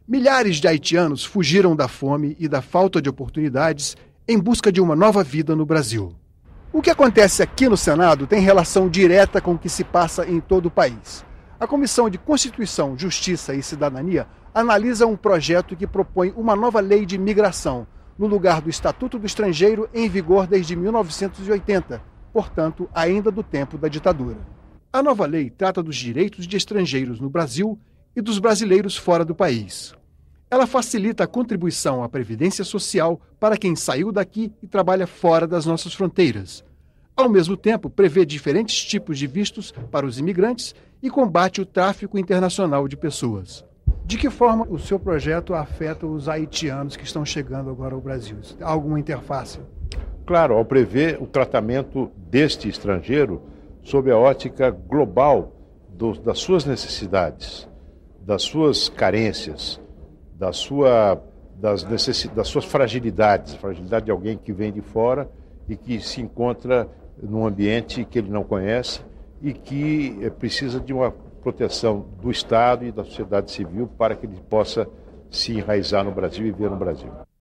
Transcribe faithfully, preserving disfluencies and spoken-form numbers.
Milhares de haitianos fugiram da fome e da falta de oportunidades em busca de uma nova vida no Brasil. O que acontece aqui no Senado tem relação direta com o que se passa em todo o país. A Comissão de Constituição, Justiça e Cidadania analisa um projeto que propõe uma nova lei de imigração, no lugar do Estatuto do Estrangeiro em vigor desde mil novecentos e oitenta, portanto, ainda do tempo da ditadura. A nova lei trata dos direitos de estrangeiros no Brasil e dos brasileiros fora do país. Ela facilita a contribuição à Previdência Social para quem saiu daqui e trabalha fora das nossas fronteiras. Ao mesmo tempo, prevê diferentes tipos de vistos para os imigrantes e combate o tráfico internacional de pessoas. De que forma o seu projeto afeta os haitianos que estão chegando agora ao Brasil? Há alguma interface? Claro, ao prever o tratamento deste estrangeiro sob a ótica global do, das suas necessidades, das suas carências, da sua, das, necessi, das suas fragilidades, fragilidade de alguém que vem de fora e que se encontra num ambiente que ele não conhece e que é, precisa de uma proteção do Estado e da sociedade civil para que ele possa se enraizar no Brasil e viver no Brasil.